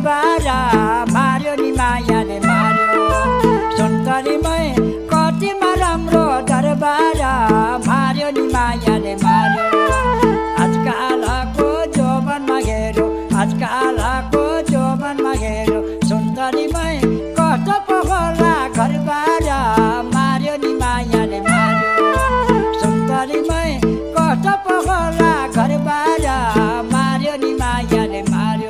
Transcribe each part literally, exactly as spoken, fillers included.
घरबार मार्यो नि मायाले मार्यो सुन्तलीमै कतिमा राम्रो दरबार मार्यो नि मायाले मार्यो आजकालको जौवनमा हेरो आजकालको जौवनमा हेरो सुन्तलीमै कस्तो पो होला घरबार मार्यो नि मायाले मार्यो सुन्तलीमै कस्तो पो होला घरबार मार्यो नि मायाले मार्यो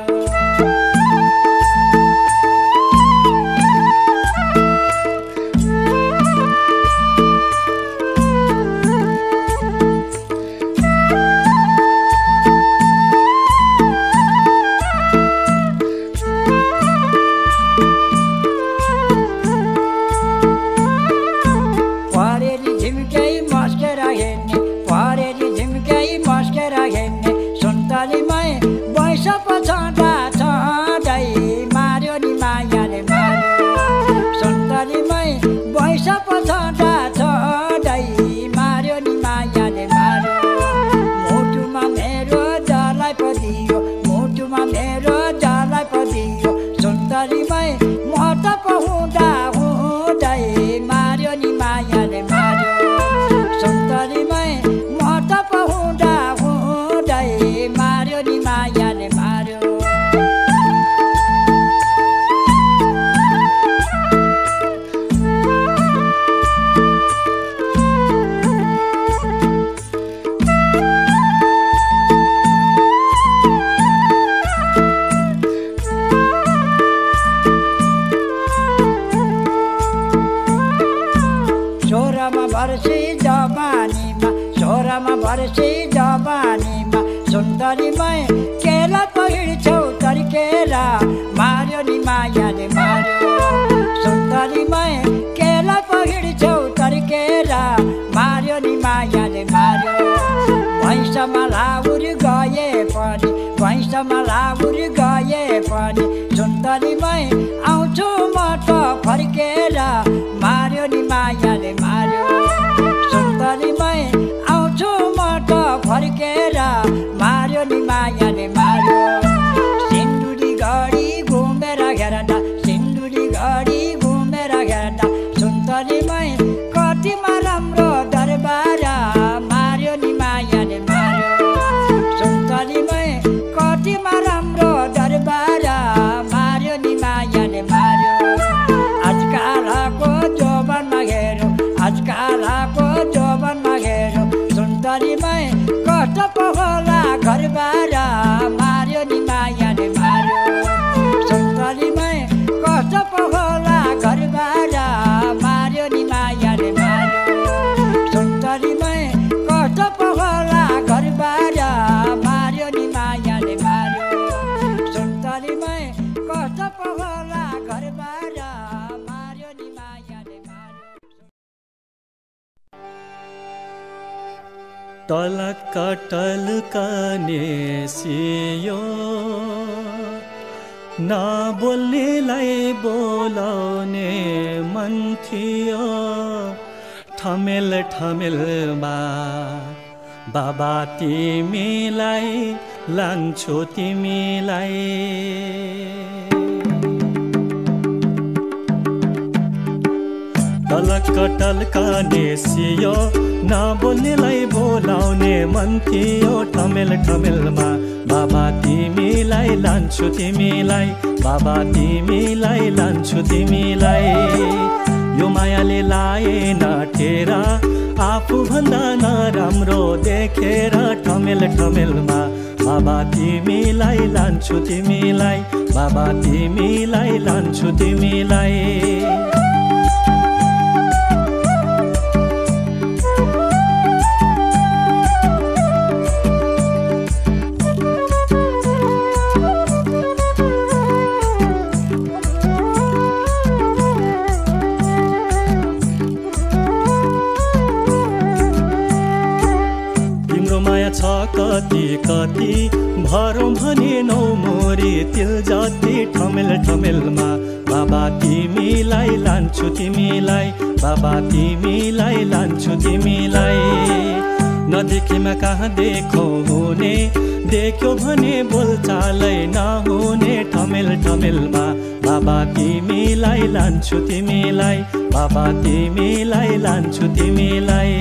सुन्तलीमै केला पहिर्छौ तर्केर मार्यो नि मायाले मार्यो सुन्तलीमै केला पहिर्छौ तर्केर मार्यो नि मायाले मार्यो भैँसमा लाउर गए पनि भैँसमा लाउर गए पनि सुन्तलीमै आउँछु म त फर्केर मार्यो नि मायाले मार्यो सुन्तलीमै आउँछु म त फर्केर मार्यो नि मायाले मार्यो सिन्धुली घडी घुमेर हेर्दा सिन्धुली घडी घुमेर हेर्दा सुन्तलीमै कतिमा राम्रो दरबार मार्यो नि मायाले मार्यो सुन्तलीमै कतिमा राम्रो दरबार मार्यो नि मायाले मार्यो आजकालको जौवनमा हेरो आजकालको जौवनमा हेरो सुन्तलीमै कस्तो पो होला घरबार मार्यो नि मायाले मार्यो सुन्तलीमै कस्तो पो होला घरबार मार्यो नि मायाले मार्यो सुन्तलीमै कस्तो पो होला घरबार मार्यो नि मायाले मार्यो सुन्तलीमै कस्तो पो होला घरबार मार्यो नि मायाले मार्यो टलक टलक नेसियो नबोल्नेलाई बोलाउने मन थियो ठमेल ठमेलमा बाबा तिमीलाई लान्छु तिमीलाई टलक टलक नेसियो नबोल्नेलाई बोलाउने मन थियो ठमेल ठमेलमा बाबा तिमीलाई लान्छु तिमीलाई बाबा तिमीलाई लान्छु तिमीलाई यो मायाले लाएन ठेरा आफूभन्दा नराम्रो देखेर ठमेल ठमेलमा बाबा तिमीलाई लान्छु तिमीलाई बाबा तिमीलाई लान्छु तिमीलाई कति कति भरौँ भने नौ मोरी तिल जति ठमेल ठमेलमा बाबा तिमीलाई लान्छु तिमीलाई बाबा तिमीलाई लान्छु तिमीलाई नदेखेमा कहाँ देखौ हुने देख्यो भने बोलचालै नहुने ठमेल ठमेलमा बाबा तिमीलाई लान्छु तिमीलाई बाबा तिमीलाई लान्छु तिमीलाई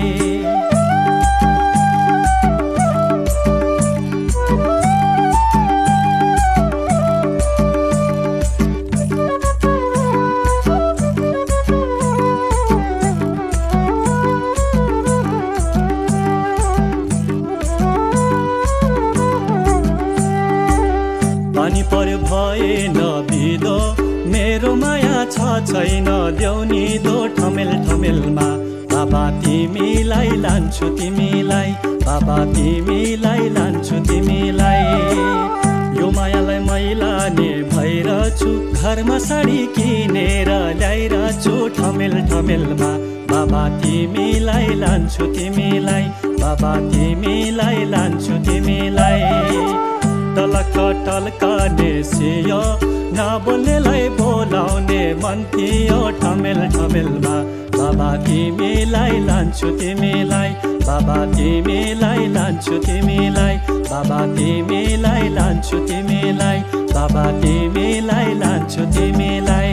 पानी पर्यो भए नबिदो मेरो माया छ छैन देउनी दो ठमेल ठमेलमा बाबा तिमीलाई लान्छु तिमीलाई बाबा तिमीलाई लान्छु तिमीलाई यो मायालाई मैला ने भइरहेछु घरमा साडी किनेर ल्याइरहेछु ठमेल ठमेलमा बाबा तिमीलाई लान्छु तिमीलाई बाबा तिमीलाई लान्छु तिमीलाई टलक टल्कने सियो नबोल्नेलाई बोलाउने मन थियो ठमेल ठमेलमा बाबा तिमीलाई लान्छु तिमीलाई बाबा तिमीलाई लान्छु तिमीलाई बाबा तिमीलाई लान्छु तिमीलाई बाबा तिमीलाई लान्छु तिमीलाई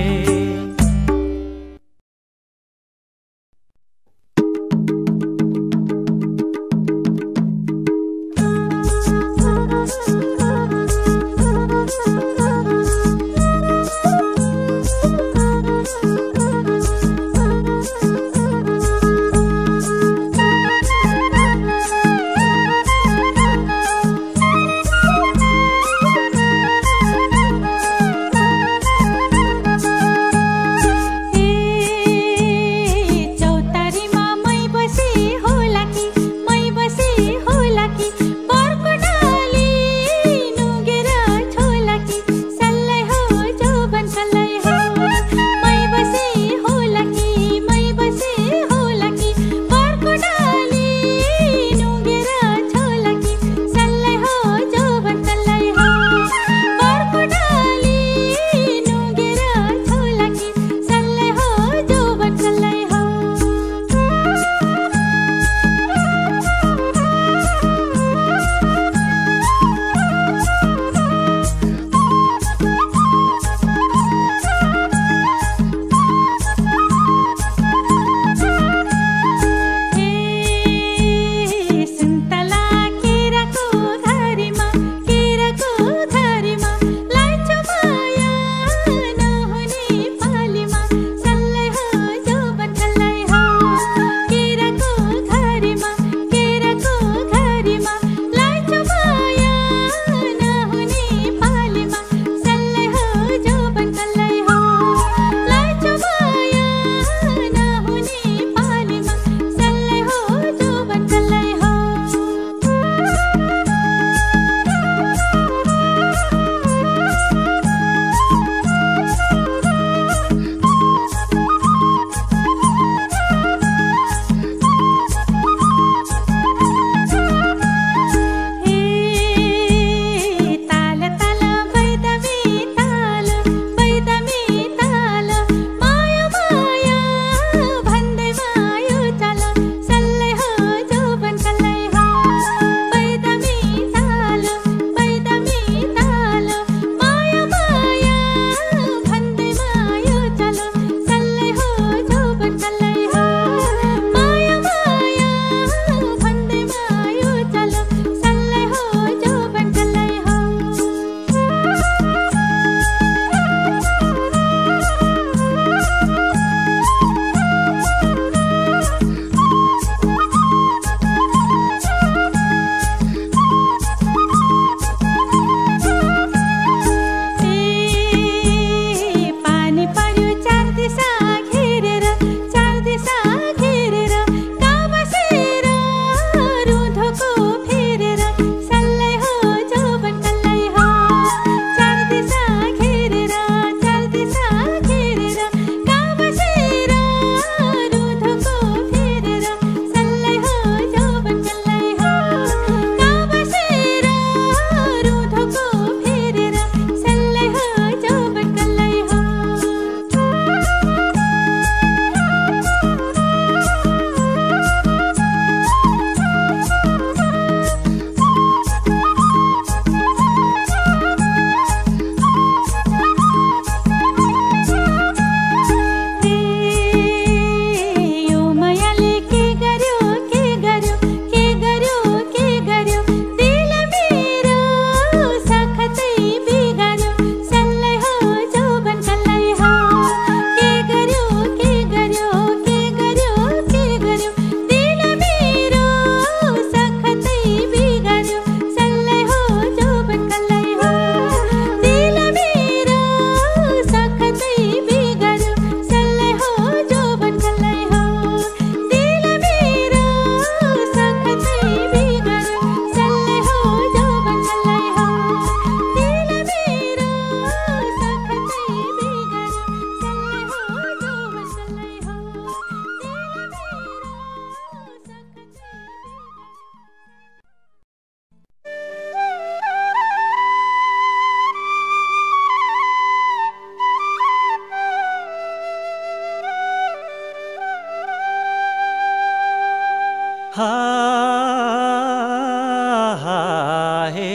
हे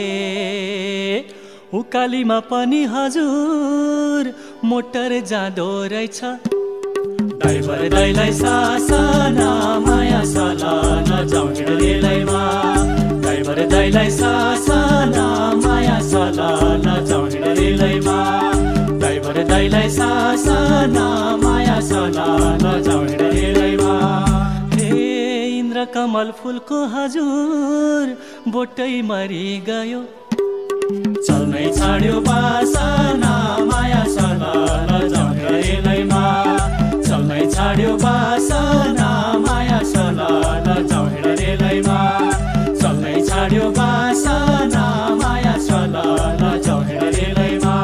उकालीमा पनि हजुर मोटर जाँदो रहेछ ड्राइभर दाइलाई सासना माया साला नजाउँ हिँड्रेलैमा ड्राइभर दाइलाई सासना माया साला नजाउँ हिँड्रेलैमा ड्राइभर दाइलाई सासना माया साला नजाउँ हिँड्रेलैमा हे इन्द्र कमल फुलको हजुर बोटै मरि गयो चल्नै छाड्यो बासना माया साला नजाउँ हिँड्रेलैमा चल्नै छाड्यो बासना माया साला नजाउँ हिँड्रेलैमा चल्नै छाड्यो बासना माया साला नजाउँ हिँड्रेलैमा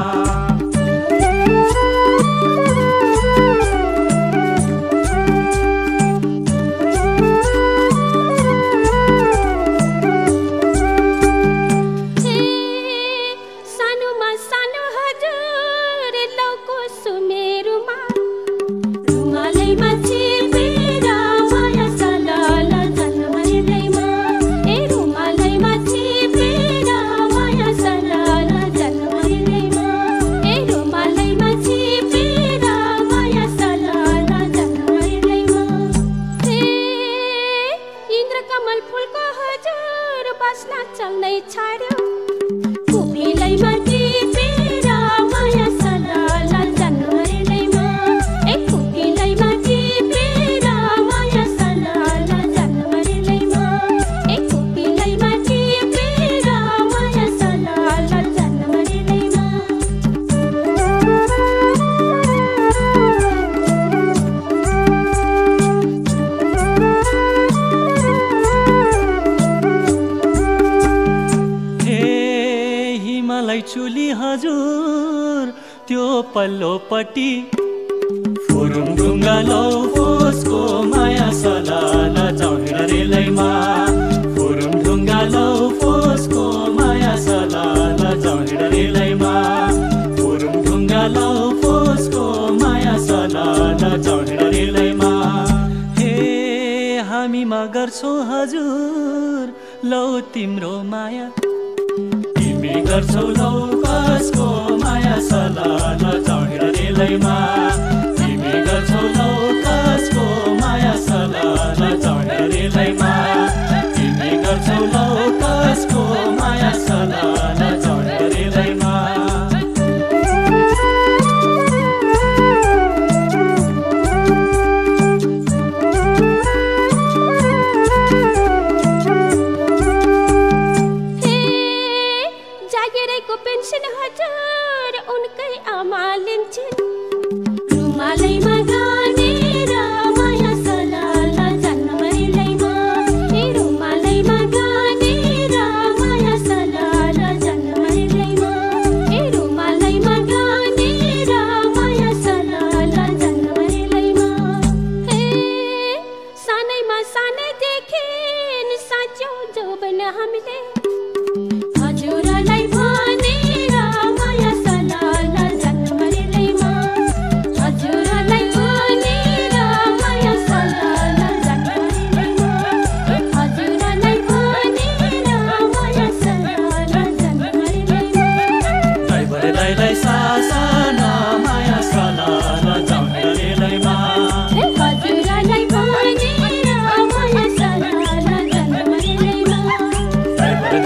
चुली हजुर त्यो पल्लोपट्टि फुरुङ ढुङ्गा लौ फोसको माया साला नजाउँ हिँड्रेलैमा फुरुङ ढुङ्गा लौ फोसको माया साला नजाउँ हिँड्रेलैमा फुरुङ ढुङ्गा लौ फोसको माया साला नजाउँ हिँड्रेलैमा हे हामीमा गर्छौ हजुर लौ तिम्रो माया तिमी गर्छौ लौ कसको माया साला नजाउँ हिँड्रेलैमा तिमी गर्छौ लौ कसको माया साला नजाउँ हिँड्रेलैमा तिमी गर्छौ लौ कसको माया साला नजाउँ हिँड्रेलैमा पेन्सन हजुर उनकै आमा लिन्छन् रुमालैमा गानेर माया साला नजाउँ हिँड्रेलैमा ए रुमालैमा गानेर माया साला नजाउँ हिँड्रेलैमा ए रुमालैमा गानेर माया साला नजाउँ हिँड्रेलैमा हे सानैमा सानैदेखि साँच्यौ जौवन हामीले हजुरलाई भनेर माया साला नजाउँ हिँड्रेलैमा हजुरलाई भनेर माया साला नजाउँ हिँड्रेलैमा हजुरलाई भनेर माया साला नजाउँ हिँड्रेलैमा ड्राइभर दाइलाई सासना माया साला नजाउँ हिँड्रेलैमा हजुरलाई भनेर माया साला नजाउँ हिँड्रेलैमा ड्राइभर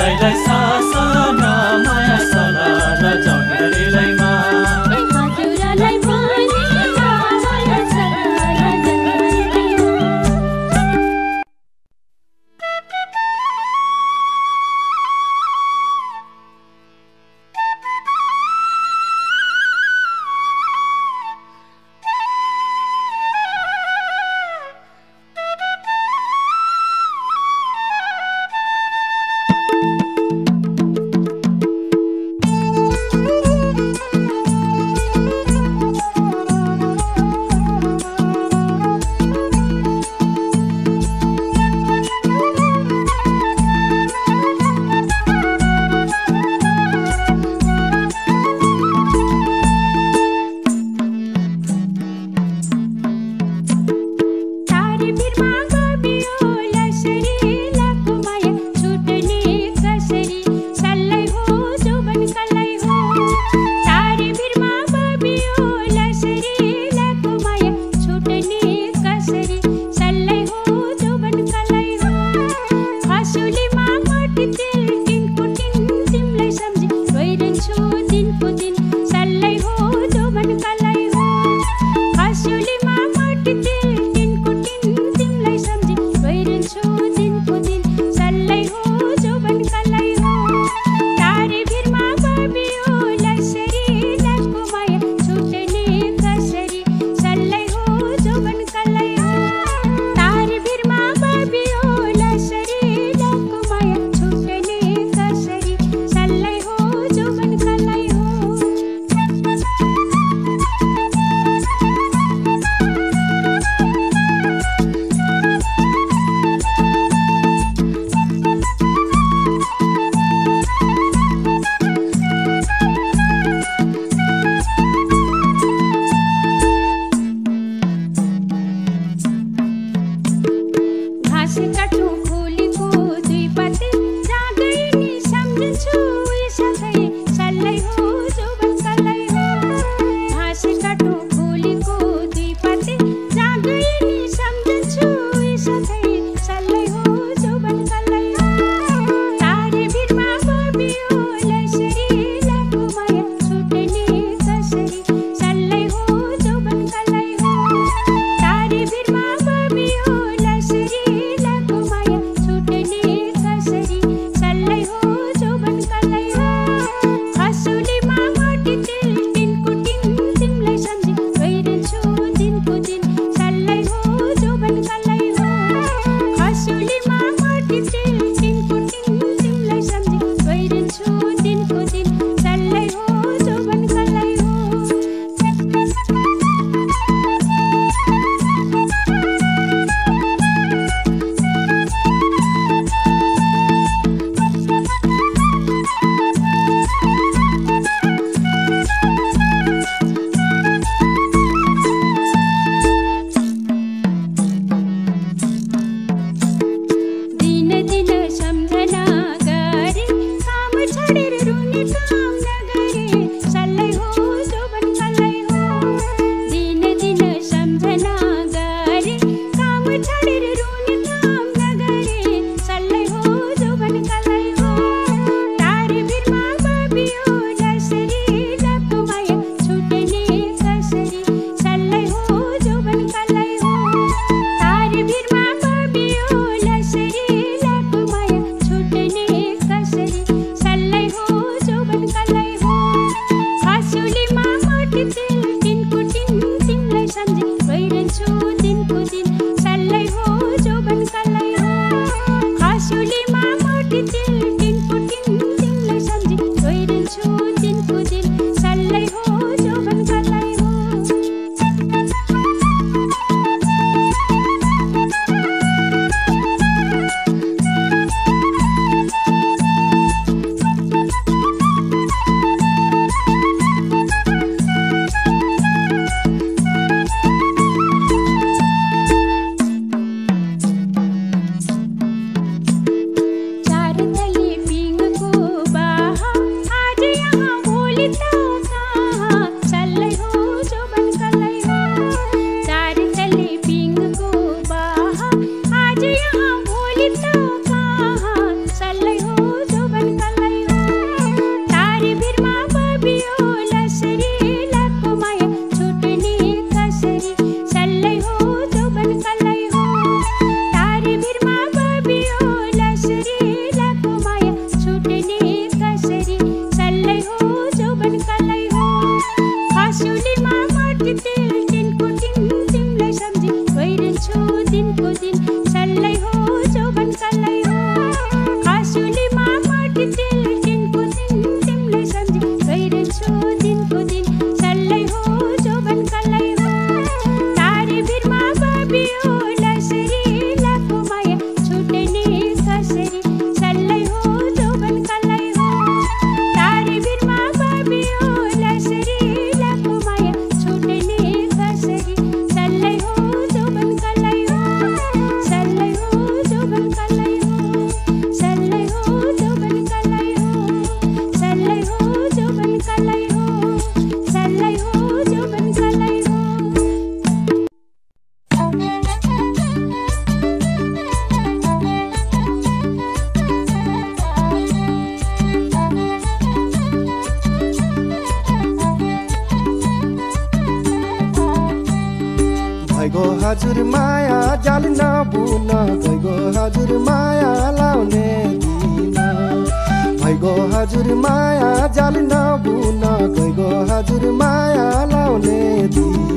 हजुर माया जाल नबुन गइगो हजुर माया लाउने दिन भइगो हजुर माया जाल नबुन गइगो हजुर माया लाउने दिन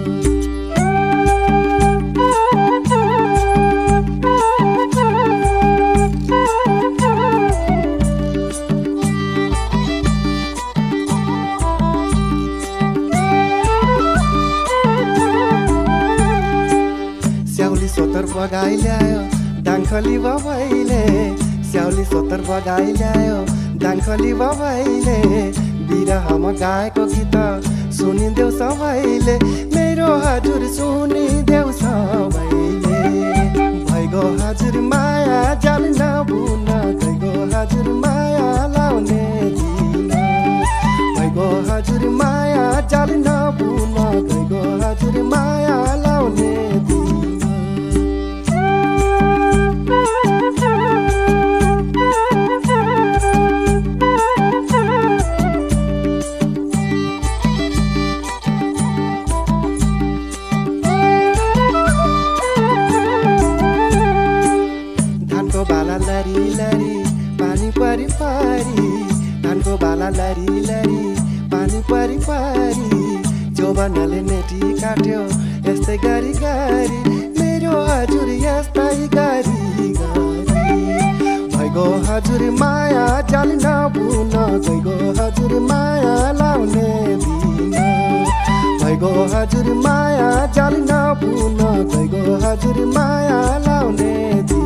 सोतर बगाई ल्यायो डाङखली बाबैले स्याउली सोतर बगाई ल्यायो डाङखली बाबैले बिरहमा गाएको गीत सुनिदेऊ सबैले मेरो हजुर सुनिदेऊ सबैले भइगो हजुर माया जाल नबुन गइगो हजुर माया लाउने दिन भइगो हजुर माया जाल नबुन गइगो हजुर माया लाउने दिन लरी लरी पानी परी परी धानको बाला लरी लरी पानी परी परी जोबनले नेटी काट्यो यस्तै गरी गरी मेरो हजुर यस्तै गरी गरी भइगो हजुर माया जाल नबुन गइगो हजुर माया लाउने दिन भइगो हजुर माया जाल नबुन गइगो हजुर माया लाउने दिन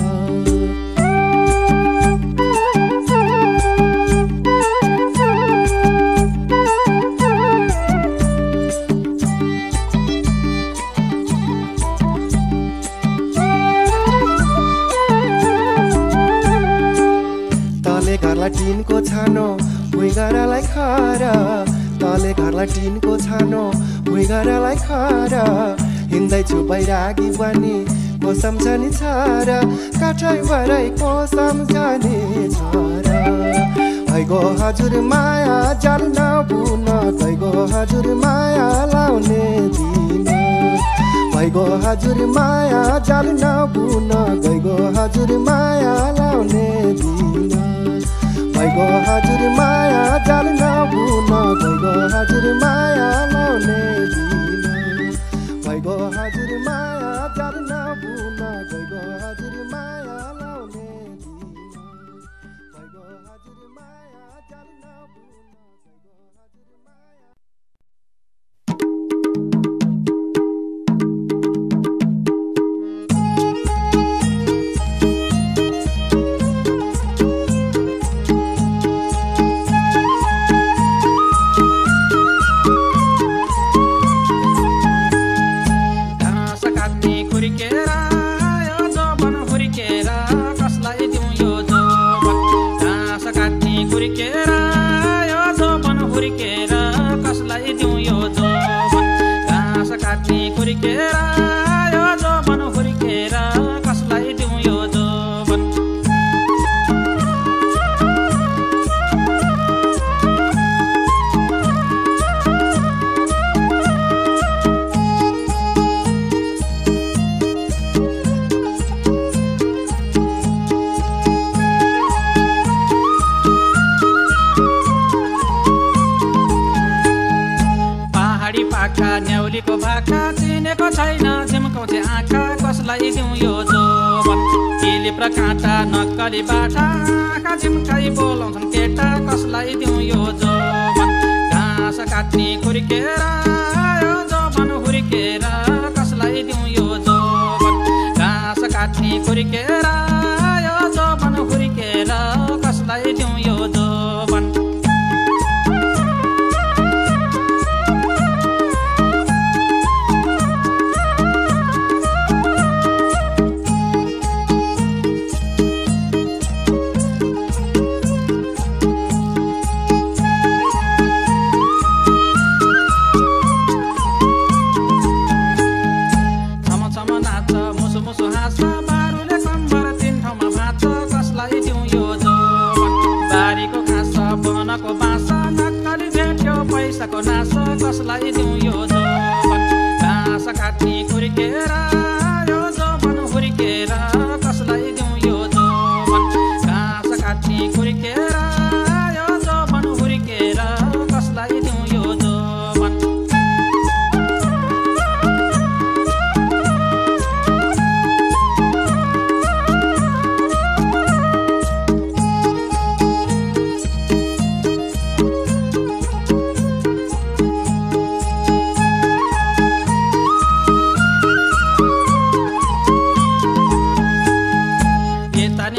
घरलाई टिनको छानो भुइँगरालाई खर तले घरलाई टिनको छानो भुइँगरालाई खर हिँड्दैछु बैरागी बनी को सम्झनी छ र काठै भरै को सम्झनी छ र भइगो हजुर माया जाल नबुन गइगो हजुर माया लाउने दिन भइगो हजुर माया जाल नबुन गइगो हजुर माया लाउने दिन भइगो हजुर माया जाल नबुन गइगो हजुर माया लाउने दिन भइगो हजुर माया जाल नबुन गइगो हजुर माया लाउने दिन भइगो हजुर माया जाल नबुन गइगो हजुर माया न्याउलीको भाका चिनेको छैन झिम्काउँथे आँखा कसलाई दिउँ यो जोबन किलिप र काँटा नक्कली बाटा आँखा झिम्काइ बोलाउँछन् केटा कसलाई दिउँ यो जोबन घाँस काट्ने खुर्केर यो जोबन हुर्केर कसलाई दिउँ यो जोबन घाँस काट्ने खुर्केर यो जोबन हुर्केर कसलाई दिउँ यो जोबन कसलाई दिउँ यो जोबन घाँस काट्ने खुर्केर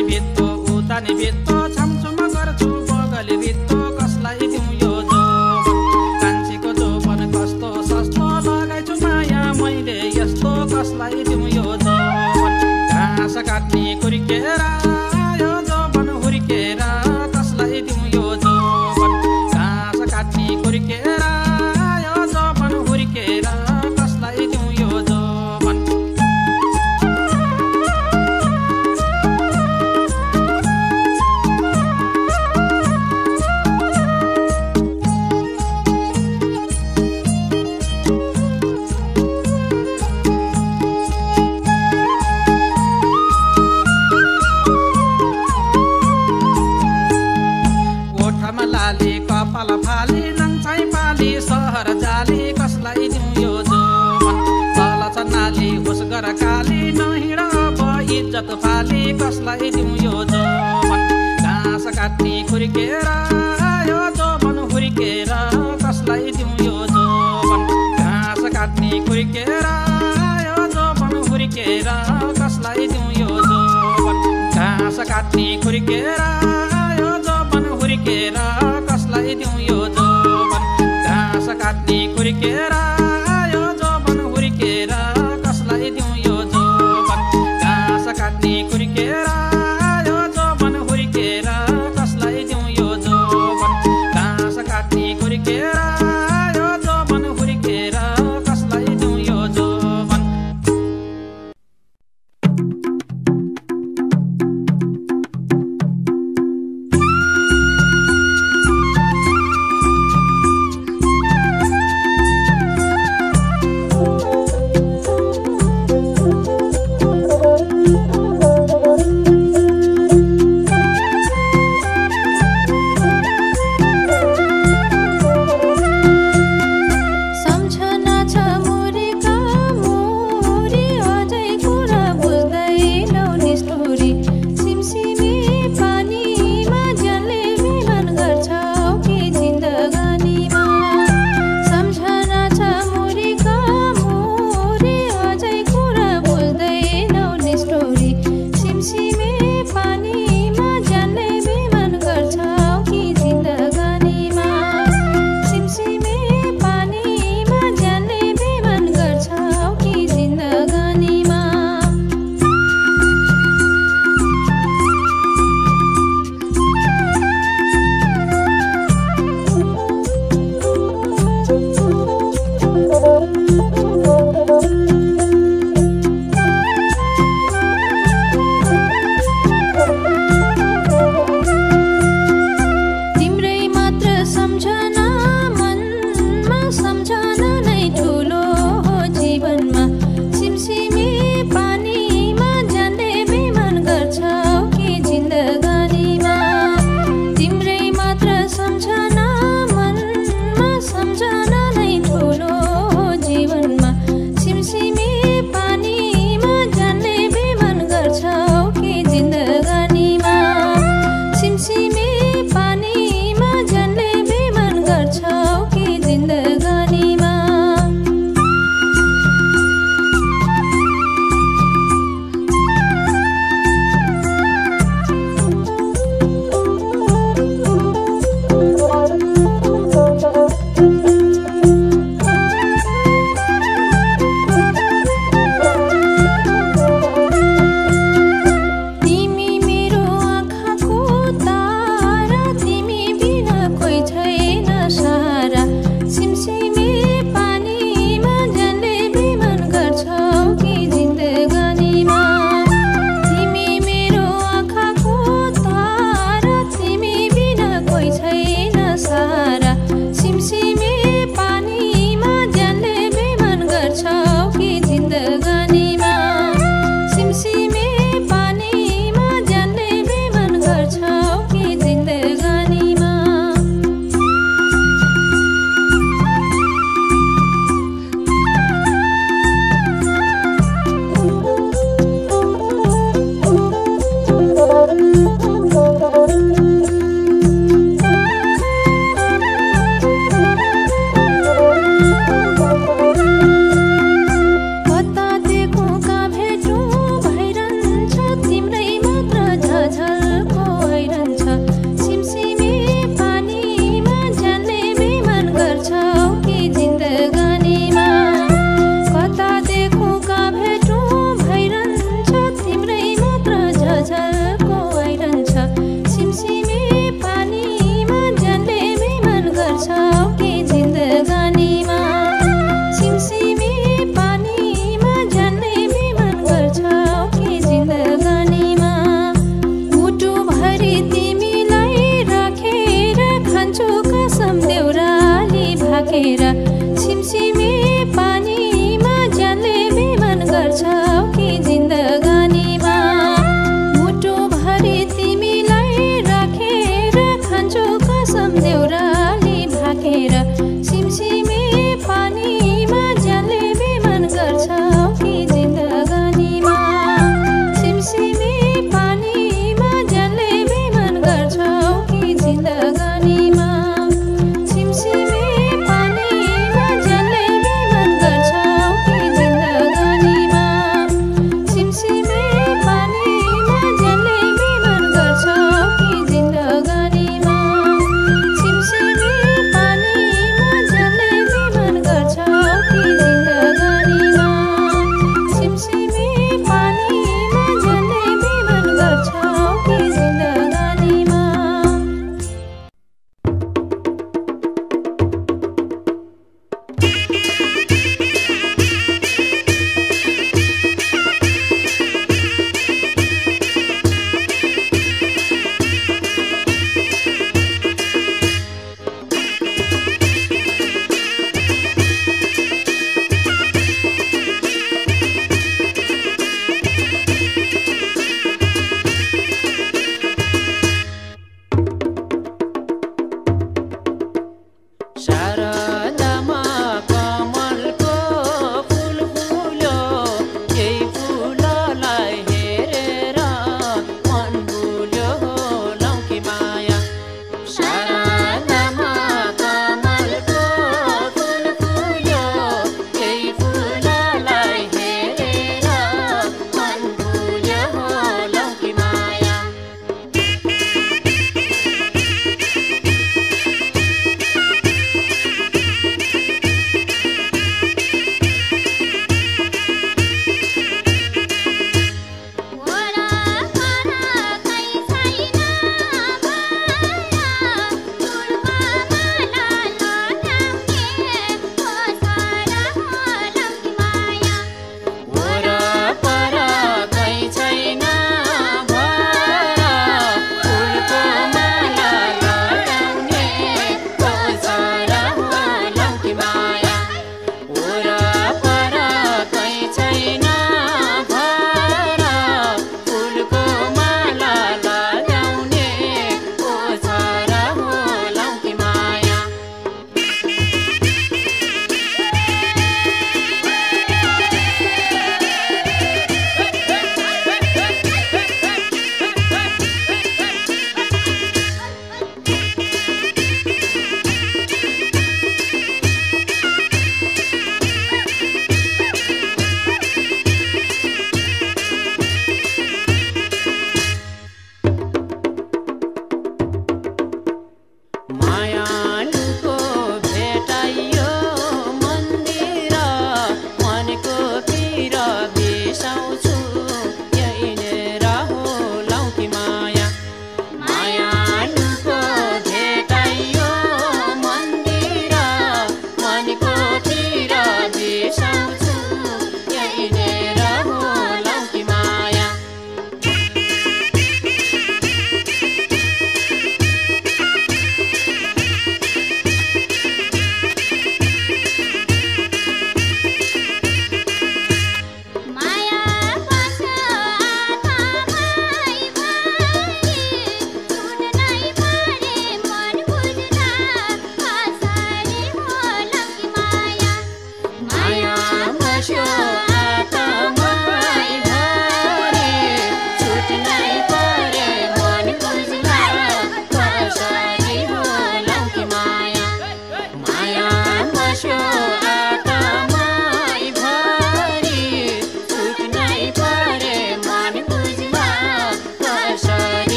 नि भित्तो उता नि भित्तो छमछुम गर्छु बगली भित्तो कसलाई दिउँ यो जोबन कान्छीको जोबन कस्तो सस्तो लगाइछु माया मैले यस्तो कसलाई दिउँ यो जोबन घाँस काट्ने कुर्केर यो जोबन हुर्केर कसलाई दिउँ यो जोबन घाँस काट्ने कुर्केर यो जोबन हुर्केर कसलाई दिउँ यो जोबन कपाल फाली नङचाइ पाली सहर जाली कसलाई दिउँ यो जोबन तल छ नाली होस गर काली नहिँड अब इज्जत फाली कसलाई दिउँ यो जोबन घाँस काट्ने खुर्केर यो जोबन हुर्केर कसलाई दिउँ यो जोबन घाँस काट्ने खुर्केर यो जोबन हुर्केर कसलाई दिउँ यो जोबन घाँस काट्ने खुर्केर यो जोबन हुर्केर कसलाई दिउँ यो जोबन घाँस काट्ने खुर्केर यो जोबन हुर्केर कसलाई दिउँ यो जोबन घाँस काट्ने खुर्केर यो जोबन हुर्केर कसलाई दिउँ यो जोबन घाँस काट्ने खुर्केर यो जोबन हुर्केर कसलाई दिउँ यो जोबन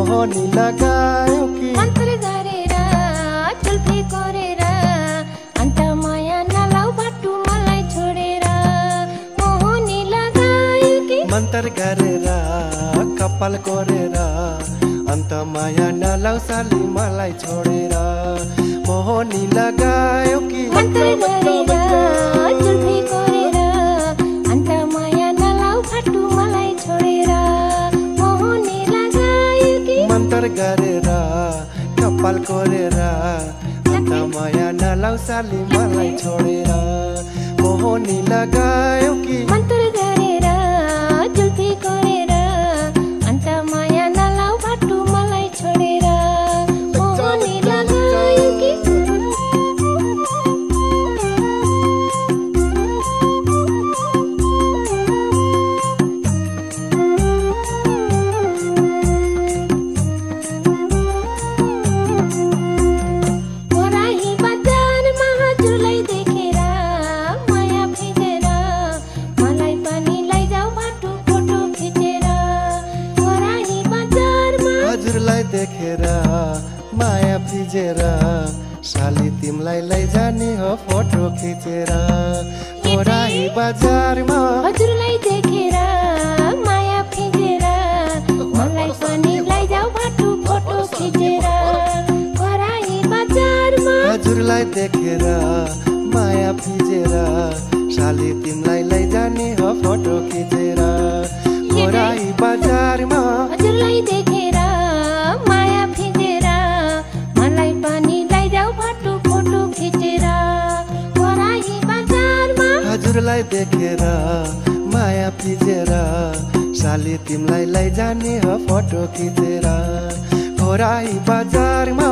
मोहनी लगायो कि मन्त्र गरेर जुल्फी कोरेर अन्त माया नलाउ बाटु मलाई छोडेर मोहनी लगायो कि मन्त्र गरेर कपाल कोरेर अन्त माया नलाउ साली मलाई छोडेर मोहनी लगायो कि मन्त्र गरेर जुल्फी कोरेर अन्त माया नलाउ बाटु मलाई छोडेर मोहनी लगायो कि मन्त्र गरेर कपाल कोरेर अन्त माया नलाउ साली मलाई छोडेर मोहनी लगायो कि मन्त्र गरेर जुल्फी कोरेर अन्त माया नलाउ बाटु मलाई छोडेर मोहनी लगायो कि मोराही बजारमा हजुरलाई देखेर माया फिजेर मलाई पनि लैजाऊ बाटु फोटो खिचेर मोराही बजारमा हजुरलाई देखेर माया फिजेर साली तिमलाई लैजाने हो फोटो खिचेर मोराही बजारमा हजुरलाई देखेर माया फिजेर मलाई पनि लैजाऊ बाटु फोटो खिचेर मोराही बजारमा हजुरलाई देखेर माया फिजेर साली तिमलाई लैजाने हो फोटो खिचेर मोराही बजारमा हजुरलाई देखेर माया फिजेर मलाई पनि लैजाऊ बाटु फोटो खिचेर मोराही बजारमा हजुरलाई देखेर माया फिजेर साली तिमलाई लैजाने हो फोटो खिचेर मोराही बजारमा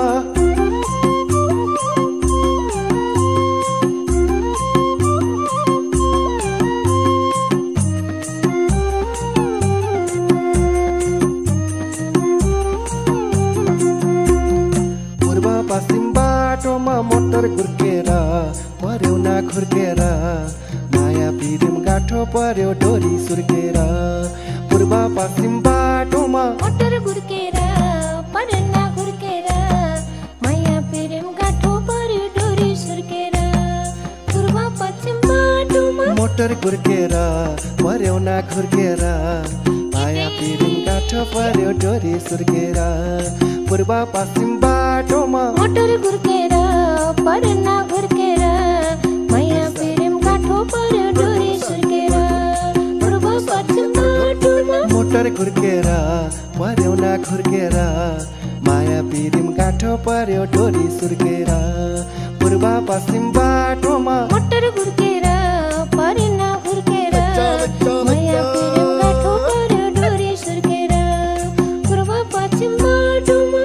पूर्व पश्चिम बाटोमा मोटर घुर्केर पर्यो ना खुर्केर माया पिरिम गाठो पर्यो डोरी सुर्केर पूर्व पश्चिम बाटोमा मोटर गुर्केर परेना गुर्केर माया प्रेम गाठो पर्यो डोरी सुर्केर पूर्व पश्चिम बाटोमा मोटर घुर्केर पर्यो ना खुर्केर माया पिरिम गाठो पर्यो डोरी सुर्केर पूर्व पश्चिम बाटोमा मोटर गुर्केर परेना गुर्केर माया प्रेम गाठो पर्यो डोरी सुर्केर पूर्व पश्चिम बाटोमा मोटर घुर्केर पर्यो ना खुर्केर माया पिरिम गाठो पर्यो डोरी सुर्केर पूर्व पश्चिम बाटोमा मोटर गुर्केर परेना गुर्केर माया प्रेम गाठो पर्यो डोरी सुर्केर पूर्व पश्चिम बाटोमा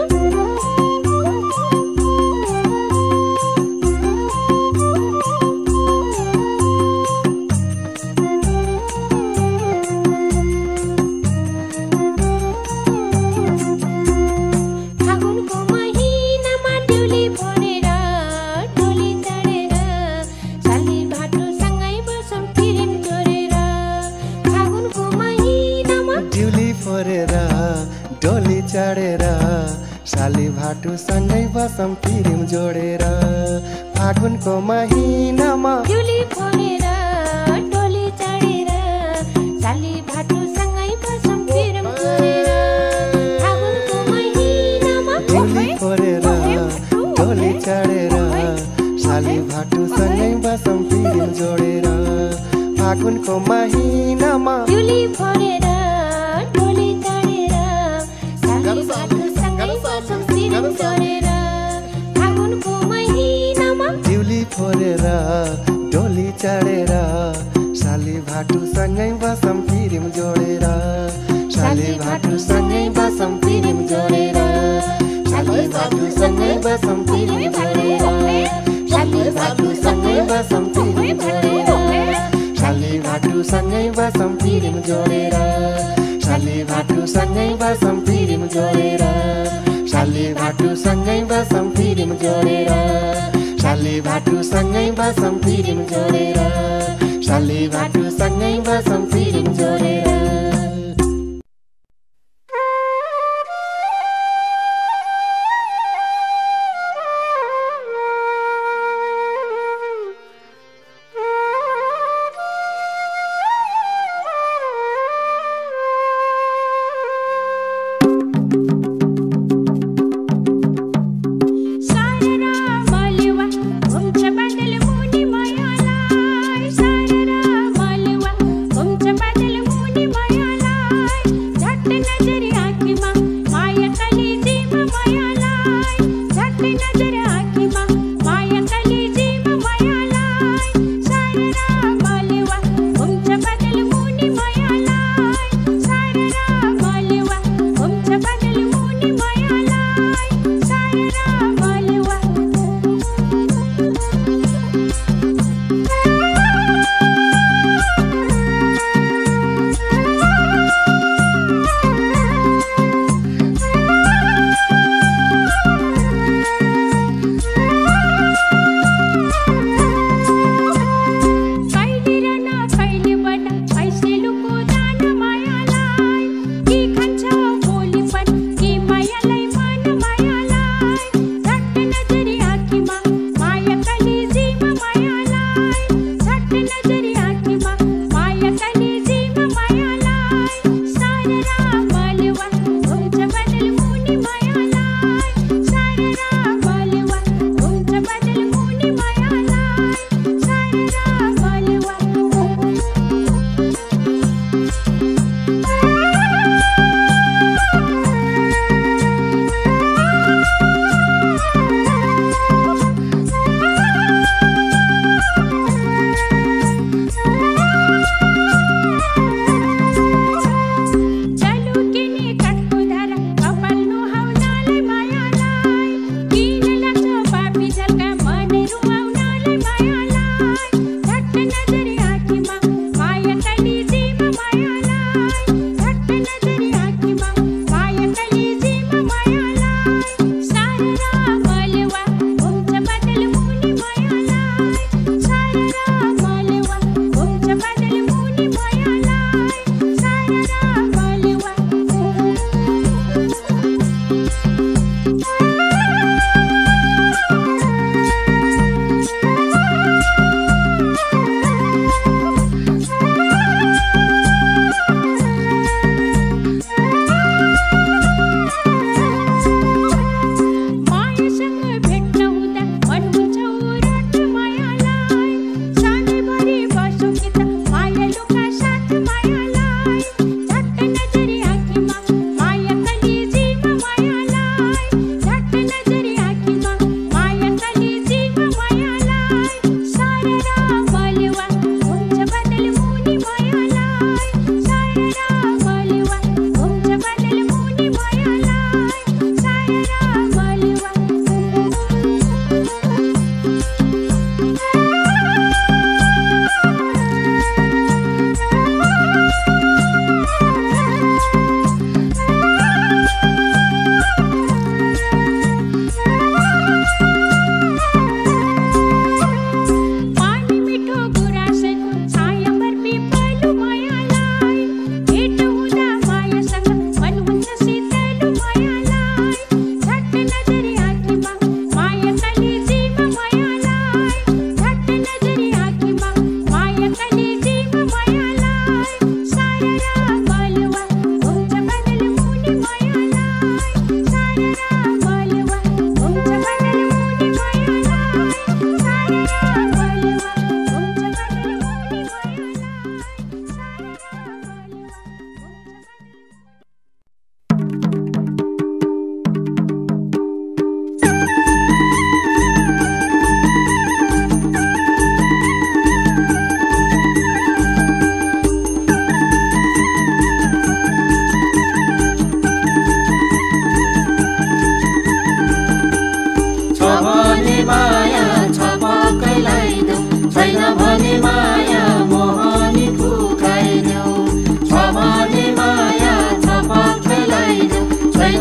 फागुनको महिनामा डोली भरेर डोली चढेर साली भाटोसँगै बसौँ फिल्म जोडेर फागुनको महिनामा ड्युली फोरेर डोली चढेर साली भाटुसँगै बसौँ पिरिम जोडेर फागुनको महिनामा डोली भरेर डोली चढेर साली भाटोसँगै बसौँ फिल्म जोडेर फागुनको महिनामा ड्युली फोरेर डोली चढेर साली भाटुसँगै बसौँ पिरिम जोडेर फागुनको महिनामा डोली भरेर डोली चढेर साली भाटोसँगै बसौँ फिल्म जोडेर फागुनको महिनामा ड्युली फोरेर डोली चढेर साली भाटुसँगै बसौँ पिरिम जोडेर साली भाटुसँगै बसौँ पिरिम जोडेर साली भाटुसँगै बसौँ पिरिम जोडेर साली भाटुसँगै बसौँ पिरिम जोडेर साली भाटुसँगै बसौँ पिरिम जोडेर साली भाटुसँगै बसौँ पिरिम जोडेर साली भाटुसँगै बसौँ पिरिम जोडेर साली भाटुसँगै बसौँ पिरिम जोडेर साली भाटुसँगै बसौँ पिरिम जोडेर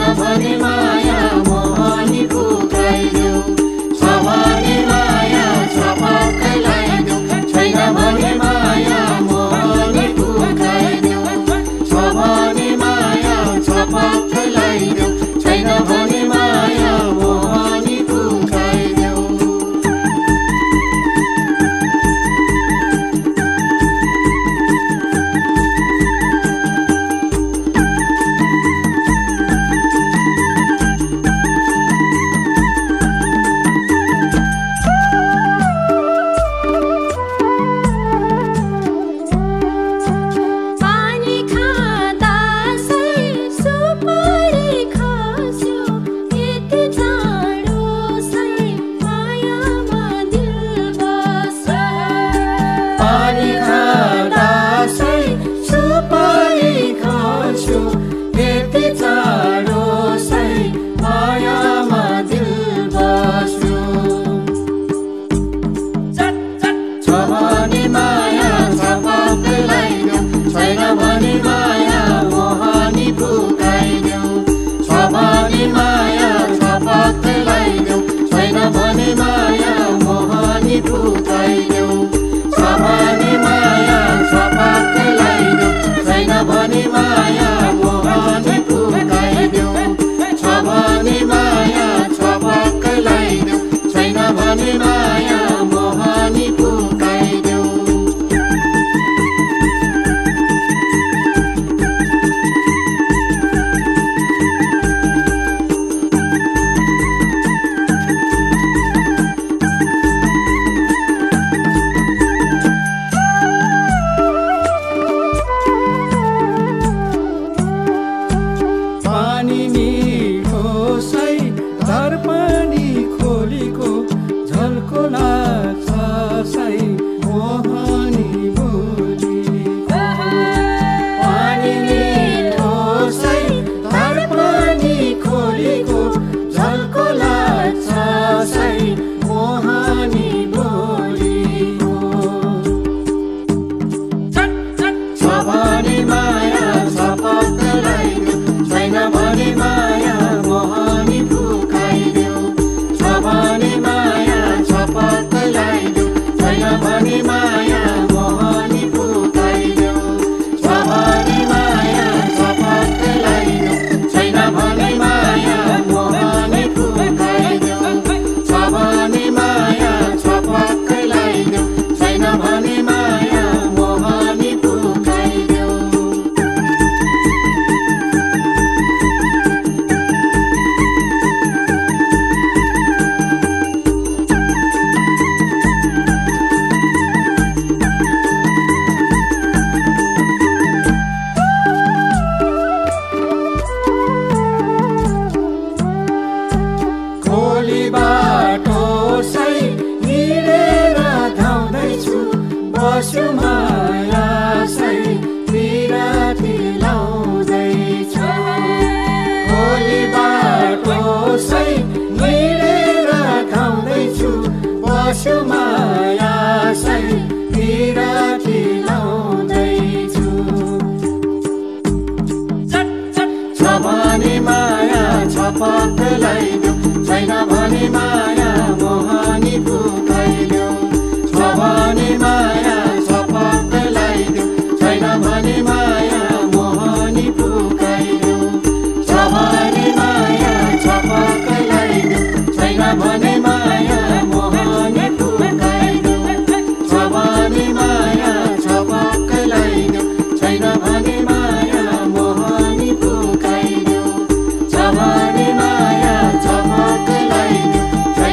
भने माया मोहनी फुकाइदेऊ छ भने माया छपक्कै लगाइदेऊ छैन भने माया मोहनी फुकाइदेऊ छ भने माया छपक्कै लगाइदेऊ छैन भने माया मोहनी फुकाइदेऊ पानी खाँदा सै सुपारी खास्यो यति चाँडो सै मायामा दिल बस्यो पानी खाँदा सै सुपारी खान्छु यति चाँडो सै मायामा दिल बस्यो छ भने माया छपक्कै लगाइदेऊ छैन भने माया मोहनी फुकाइदेऊ छ भने माया छपक्कै लगाइदेऊ छैन भने माया मोहनी फुकाइदेऊ छ भने माया छपक्कै लगाइदेऊ छैन भने माया मोहनी फुकाइदेऊ छ भने माया छपक्कै लगाइदेऊ छैन भने माया मोहनी फुकाइदेऊ पानी मिठो सै दर्पणी खोलीको झल्को लाग्छ सै मोहनी बोलीको पानी मिठो सै दर्पणी खोलीको झल्को लाग्छ सै मोहनी बोलीको छ भने माया छपक्कै लगाइदेऊ छैन भने माया मोहनी फुकाइदेऊ छ भने माया छपक्कै लगाइदेऊ छैन भने माया मोहनी फुकाइदेऊ छ भने माया छपक्कै लगाइदेऊ छैन भने माया मोहनी फुकाइदेऊ छ भने माया छपक्कै लगाइदेऊ छैन भने माया मोहनी फुकाइदेऊ खोली बाटो सै हिँडेर धाउँदैछु बस्यो माया सै पिराती लाउँदैछु खोली बाटो सै हिँडेर धाउँदैछु बस्यो माया सै पिराती लाउँदैछु छ भने माया छपक्कै लगाइदेऊ छैन भने माया मोहनी फुकाइदेऊ छ भने माया छपक्कै लगाइदेऊ छैन भने माया मोहनी फुकाइदेऊ छ भने माया छपक्कै लगाइदेऊ छैन भने माया मोहनी फुकाइदेऊ छ भने माया छपक्कै लगाइदेऊ छैन भने माया मोहनी फुकाइदेऊ छ भने माया छपक्कै लगाइदेऊ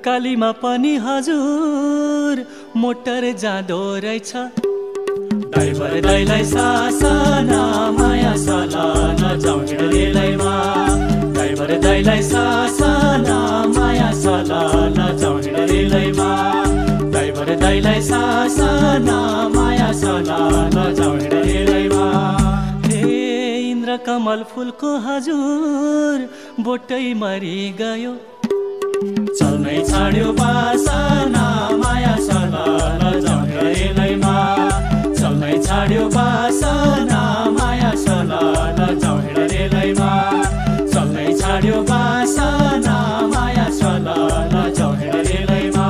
उकालीमा पनि हजुर मोटर जाँदो रहेछ ड्राइभर दाइलाई सासना माया साला नजाउँ हिँड्रेलैमा ड्राइभर दाइलाई सासना माया साला नजाउँ हिँड्रेलैमा ड्राइभर दाइलाई सासना माया साला नजाउँ हिँड्रेलैमा हे इन्द्र कमल फुलको हजुर बोटै मरि गयो चल्नै छाड्यो बासना माया साला नजाउँ हिँड्रेलैमा चल्नै छाड्यो बासना माया साला नजाउँ हिँड्रेलैमा चल्नै छाड्यो बासना माया साला नजाउँ हिँड्रेलैमा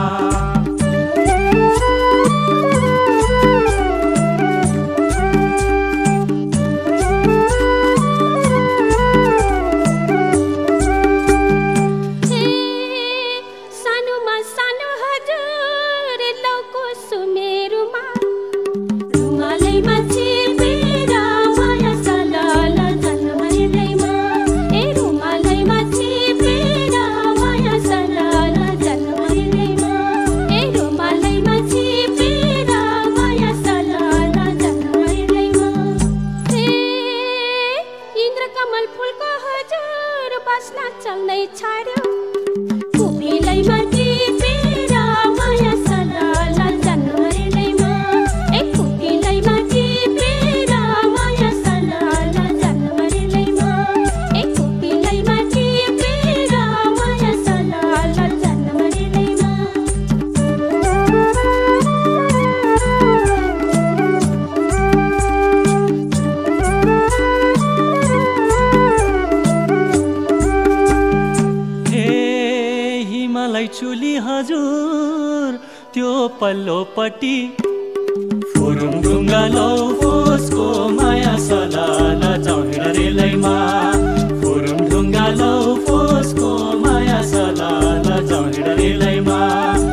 चुली हजुर त्यो पल्लोपट्टि फुरुङ ढुङ्गा लौ फोसको माया साला नजाउँ हिँड्रेलैमा फुरुङ ढुङ्गा लौ फोसको माया साला नजाउँ हिँड्रेलैमा